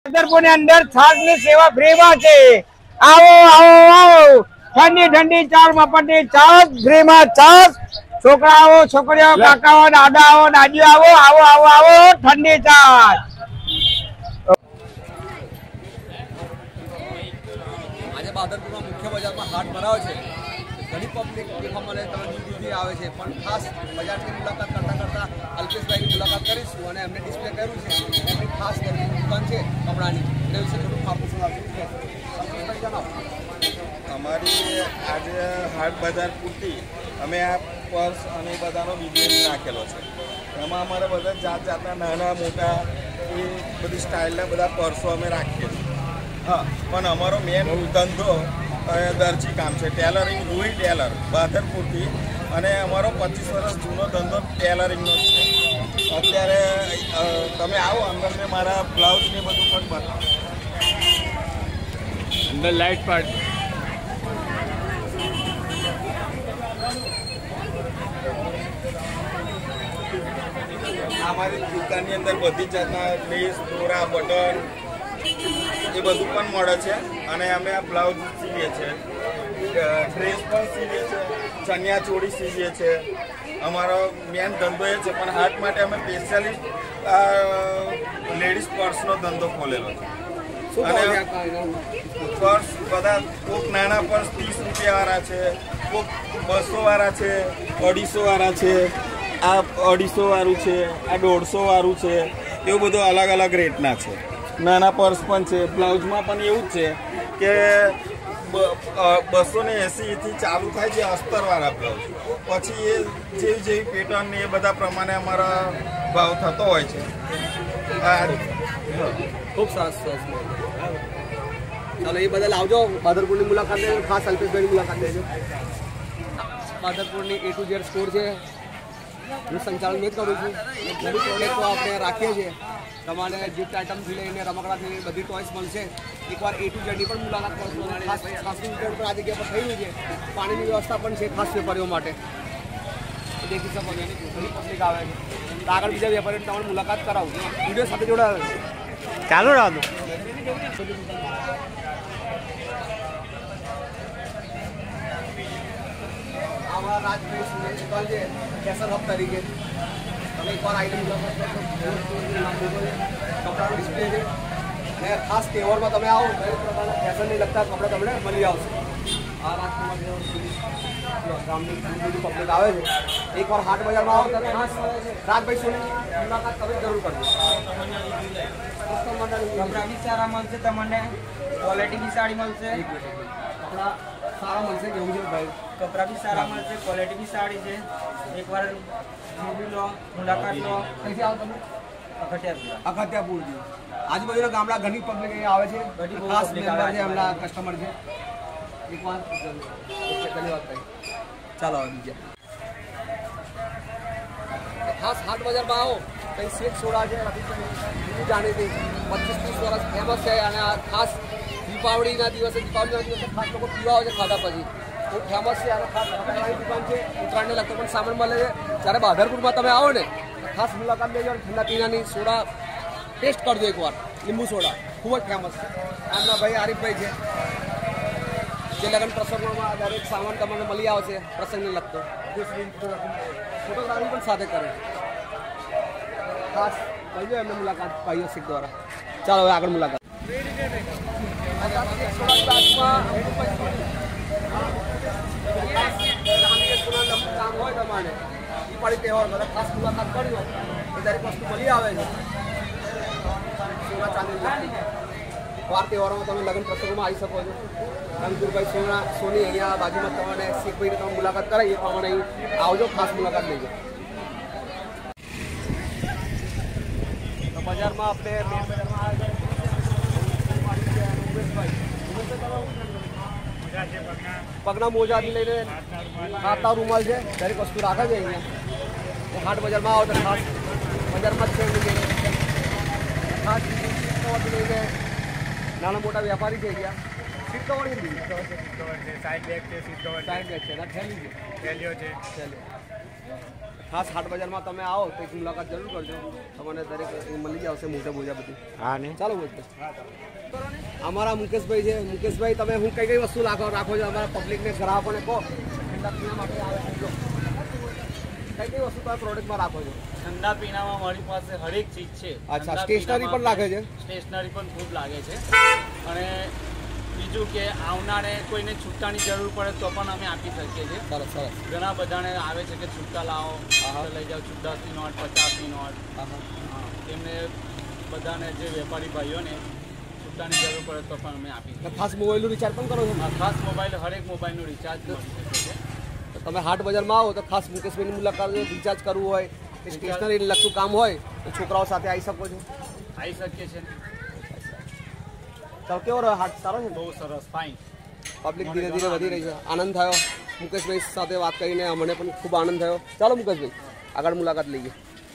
छतरपुर अंदर छाछ की सेवा फ्री में छे। आओ आओ आओ ठंडी ठंडी चार मपटी छाछ फ्री में छाछ छोकराओ छोकरियों काकाओ दादाओ दादीओ आओ आओ आओ आओ ठंडी छाछ। आज बादरपुर में मुख्य बजार में हाट भराव छे। घणी पब्लिक देखवा मळे तमे दूरથી આવે છે પણ ખાસ બજારની મુલાકાત કરતા કરતા અલ્પેશભાઈની મુલાકાત કરીશું અને એમને ડિસ્પ્લે કર્યું છે એમની ખાસ દુકાન છે કપડાની એ વિશે થોડું આપશું અલ્પેશભાઈ જણાવો। અમારી આજે હાટ બજાર પૂરતી અમે આ પર્સ અને બધાનો બિઝનેસ રાખેલો છે। એમાં અમારે બધા જાત જાતના નાના મોટા એ બધી સ્ટાઇલના બધા પર્સો અમે રાખીએ છીએ। હા, પણ અમારો મેન ધંધો દરજી કામ છે, ટેલરિંગ, રૂઈ ટેલર બાદરપુરથી, અને અમારો 25 વર્ષ જૂનો ધંધો ટેલરિંગનો છે। અત્યારે તમે આવો અંદર મેં મારા બ્લાઉઝ ને બધું પણ બતાવો। અંદર લાઇટ પાર્ટ અમારી દુકાનની અંદર બધી જાતના લેસ, દોરા, બટન એ બધું પણ મળે છે। અને અમે આ બ્લાઉઝ સીવીએ છીએ, ડ્રેસ પણ સીવીએ છીએ, ચણિયા ચોળી સીવીએ છીએ। અમારો મેન ધંધો એ છે, પણ હાટ માટે અમે સ્પેશિયલી લેડીઝ પર્સનો ધંધો ખોલેલો છે। અને પર્સ બધા કોઈક નાના પર્સ 30 રૂપિયાવાળા છે, કોઈક 200 વાળા છે, 250 વાળા છે, આ 250 વાળું છે, આ 150 વાળું છે, એવું બધું અલગ અલગ રેટના છે। નાના પર્સ પણ છે। બ્લાઉઝમાં પણ એવું જ છે કે 280 થી ચાલુ થાય છે અસ્તરવાળા બ્લાઉઝ, પછી એ જેવી જેવી પેટર્ન ને એ બધા પ્રમાણે અમારા ભાવ થતો હોય છે। ખૂબ સરસ સરસ। ચાલો એ બદલ આવજો, બાદરપુરની મુલાકાત લેજો, ખાસ અલ્પેશભાઈની મુલાકાત લેજો। બાદરપુરની A to Z સ્ટોર છે, હું સંચાલન જ કરું છું। ઘણી પ્રોડક્ટો આપણે રાખીએ છીએ, તમારે ગિફ્ટ આઇટમથી લઈને રમકડાથી લઈને બધી ટોયસ મળશે। એકવાર A to Z ની પણ મુલાકાત કરશો। ખાસ ખાસની ઉપર આ જગ્યા પર થઈ રહ્યું છે, પાણીની વ્યવસ્થા પણ છે ખાસ વેપારીઓ માટે, દેખી શકો છો। ઘણી પબ્લિક આવે છે, આગળ બીજા વેપારીઓની તમારે મુલાકાત કરાવું, વિડીયો સાથે જોડાવે ચાલુ રાખો। આવા રાજભાઈ સુરેશ દુકાન છે કેસર હબ તરીકે, તમે એકવાર આઈટમ કપડાનું ડિસ્પ્લે છે, અને ખાસ તહેવારમાં તમે આવો દરેક પ્રકારના ફેશનને લગતા કપડાં તમને મળી આવશે। આ રાજકુમાર ગામની બધી પબ્લિક આવે છે, એકવાર હાટ બજારમાં આવો ત્યારે ખાસ રાજભાઈ સુરેશની મુલાકાત તમે જરૂર કરજો। कपड़ा भी सारा મળશે, તમને ક્વોલિટી भी साड़ी મળશે, કપડા સારા મળશે કેવું છે ભાઈ? कपड़ा भी सारा મળશે, क्वालिटी भी साड़ी છે। એકવાર જોઈ લો, મુલાકાત લો। અહીંથી આવો તમે અખત્યાપુરા અખત્યાપુરથી આજુબાજુના ગામડા ઘણી પબ્લિક અહીંયા આવે છે, ખાસ મેમ્બર છે, એમના કસ્ટમર છે। એકવાર ધન્યવાદ ભાઈ। ચાલો હવે બીજા ખાસ હાટ બજારમાં આવો, કઈ શેખ સોડા છે જાણીતી 25-30 વર્ષ ફેમસ છે, અને આ ખાસ દીપાવળીના દિવસે ખાસ લોકો પીવા આવે છે ખાધા પછી, બહુ ફેમસ છે। અને ખાસ કપડાની દુકાન છે, ઉત્તરાયણને લગતો પણ સામાન મળે છે। જ્યારે બાદરપુરમાં તમે આવો ને ખાસ મુલાકાત લેજો, ઠંડા પીણાની સોડા ટેસ્ટ કરજો એકવાર, લીંબુ સોડા ખૂબ જ ફેમસ છે। આમના ભાઈ આરીફભાઈ છે, જે લગ્ન પ્રસંગોમાં દરેક સામાન તમને મળી આવશે પ્રસંગને લગતો, ફોટોગ્રાફી પણ સાથે કરે। ખાસ કરજો એમને મુલાકાત ભાઈઓ શીખ દ્વારા। ચાલો હવે આગળ મુલાકાત કામ હોય તમારે દિવાળી તહેવાર બધા ખાસ મુલાકાત કરી હોય એ દરેક વસ્તુ મળી આવે છે। સોના ચાંદી વાર તહેવારોમાં તમે લગ્ન પ્રસંગોમાં આવી શકો છો। રણજીતભાઈ સોની અહીંયા બાજુમાં તમને શીખભાઈને તમે મુલાકાત કરાવી, એ પ્રમાણે અહીં આવજો, ખાસ મુલાકાત લેજો। તો બજારમાં આપણે મેન બજારમાં પગના મોજાથી લઈને હાથના રૂમાલ છે, દરેક વસ્તુ રાખે છે અહીંયા। હાટ બજારમાં આવો તો ખાસ બજારમાં જ છે, ખાસ લઈને નાના મોટા વેપારી છે અહીંયા। સીટ કવર સાઈડ બેગ છે, સીટ કવર સાઈડ બેગ છે, થેલી છે, થેલીઓ છે। ખાસ હાટ બજારમાં તમે આવો તો એક મુલાકાત જરૂર કરજો, તમને દરેક મળી જશે મોટા મોજા બધી. હા ને ચાલો અમારા મુકેશભાઈ છે. મુકેશભાઈ તમે હું કઈ કઈ વસ્તુ રાખો છો અમારા પબ્લિકને ગ્રાહકોને કહો ઠંડા પીણા માટે આવે છે? કઈ કઈ વસ્તુ તમે પ્રોડક્ટમાં રાખો છો? ઠંડા પીણામાં મારી પાસે હરેક ચીજ છે. અચ્છા, સ્ટેશનરી પણ લાગે છે? સ્ટેશનરી પણ ખૂબ લાગે છે. અને બીજું કે આવનારે કોઈને છૂટાની જરૂર પડે તો પણ અમે આપી શકીએ છીએ. સરસ સરસ. ઘણા બધાને આવે છે કે છૂટા લાવો, લઈ જાઓ 10ની નોટ, 50ની નોટ. એમને બધાને જે વેપારી ભાઈઓને છૂટાની જરૂર પડે તો પણ અમે આપી શકીએ. ખાસ મોબાઈલનું રિચાર્જ પણ કરો છો? ખાસ મોબાઈલ, હરેક મોબાઈલનું રિચાર્જ મળી શકે છે. તમે હાટ બજારમાં આવો તો ખાસ મુકેશભાઈની મુલાકાત રિચાર્જ કરવું હોય કે સ્ટેશનરી લગતું કામ હોય તો છોકરાઓ સાથે આવી શકો છો? આવી શકીએ છીએ. ચાલો, કેવો રહ્યો હાટ? સારો છે? બહુ સરસ, ફાઇન. પબ્લિક ધીરે ધીરે વધી રહી છે. આનંદ થયો મુકેશભાઈ સાથે વાત કરીને, અમને પણ ખૂબ આનંદ થયો. ચાલો મુકેશભાઈ, આગળ મુલાકાત લઈએ.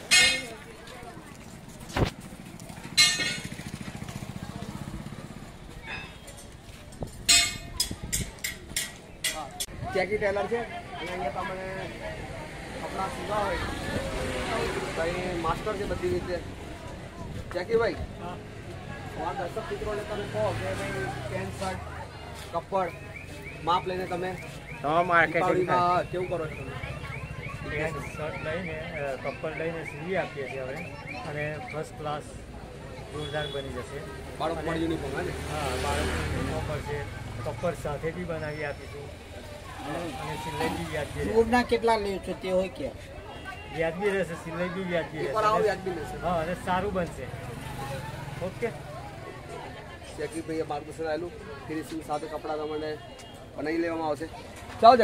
જેકી ટેલર છે અને અહીંયા તમને કપડાં સીવા હોય ભાઈ માસ્ટર છે બધી રીતે. જેકીભાઈ, તમારા દર્શક મિત્રોને તમે કહો કે ભાઈ પેન્ટ શર્ટ કપડ માપ લઈને તમે માર્કેટિંગ કેવું કરો છો? પેન્ટ શર્ટ લઈને કપડ લઈને સીવી આપીએ છીએ હવે, અને ફર્સ્ટ ક્લાસ જોરદાર બની જશે. બાળક પણ યુનિફોર્મ હે ને? હા, બાળકનું યુનિફોર્મ છે. કપડ સાથે બી બનાવી આપીશું અને સિલાઈ બી વ્યાજબી દૂરના કેટલા લે છો તે હોય કે વ્યાજબી રહેશે. સિલાઈ બી વ્યાજબી એકવાર આવો રહેશે. વ્યાજબી લેશે. હા, અને સારું બનશે. ઓકે. જેકીભાઈએ માર્ગદર્શન આવેલું ફિનિશિંગ સાથે કપડાં તમને બનાવી લેવામાં આવશે. ચાલો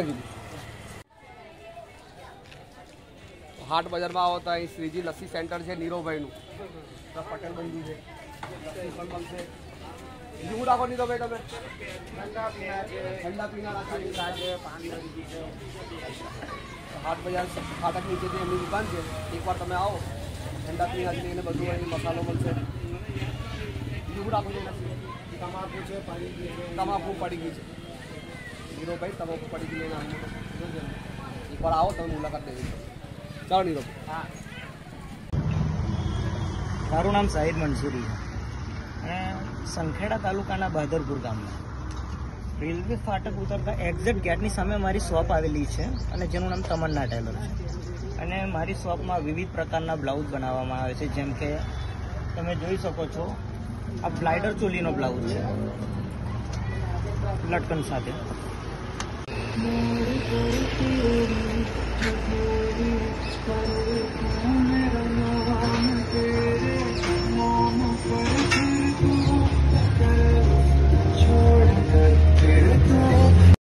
જેકીભાઈ, હાટ બજારમાં આવો તો અહીં શ્રીજી લસ્સી સેન્ટર છે નીરવભાઈનું, પટેલ બંધુ છે, લસ્સી પણ બનશે. બીજું શું રાખો નીરવભાઈ તમે? ઠંડા પીણા રાખીએ. હાટ બજાર ફાટક નીચે જે એમની દુકાન છે, એકવાર તમે આવો ઠંડા પીણાથી લઈને બધું અહીં મસાલો મળશે. બીજું શું રાખો છો? તમાકુ છે, તમાકુ પડી ગઈ છે. નીરવભાઈ તમાકુ પડી ગઈ લઈને આવીને એકવાર આવો તમે મુલાકાત લઈ શકો. ચાલો નીરવભાઈ. હા, મારું નામ સાહિદ મંસૂરી છે અને સંખેડા તાલુકાના બહાદરપુર ગામના રેલવે ફાટક ઉતરતા એક્ઝેક્ટ ગેટની સામે મારી શોપ આવેલી છે અને જેનું નામ તમન્ના ટેલર છે. અને મારી શોપમાં વિવિધ પ્રકારના બ્લાઉઝ બનાવવામાં આવે છે, જેમ કે તમે જોઈ શકો છો આ બ્લાઇડર ચોલીનો બ્લાઉઝ છે લટકન સાથે.